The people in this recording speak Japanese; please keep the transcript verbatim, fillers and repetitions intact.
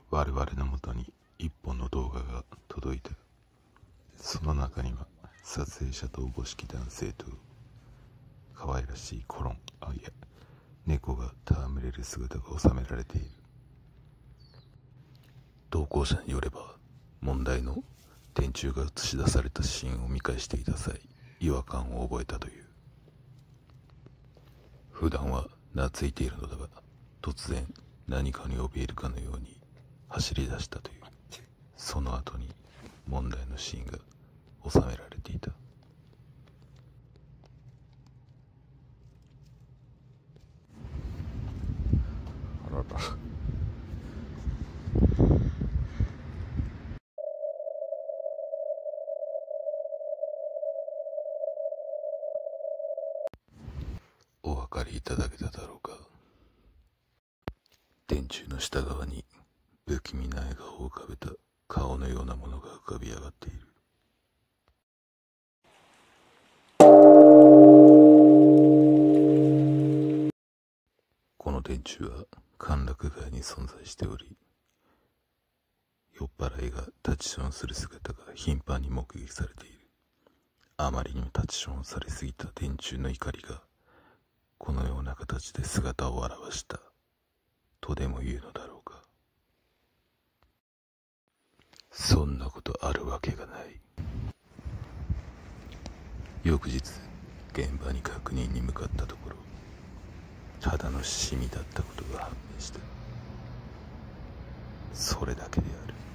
我々のもとに一本の動画が届いた。その中には撮影者とおぼしき男性と可愛らしいコロン、あいや猫が戯れる姿が収められている。同行者によれば、問題の電柱が映し出されたシーンを見返していた際、違和感を覚えたという。普段は懐いているのだが、突然何かに怯えるかのように走り出したという。その後に問題のシーンが収められていた。あらら。お分かりいただけただろうか。電柱の下側に不気味な笑顔を浮かべた顔のようなものが浮かび上がっている。この電柱は歓楽街に存在しており、酔っ払いが立ちションする姿が頻繁に目撃されている。あまりにも立ちションされすぎた電柱の怒りがこのような形で姿を現したとでも言うのだろうか。そんなことあるわけがない。翌日、現場に確認に向かったところ、ただのシミだったことが判明した。それだけである。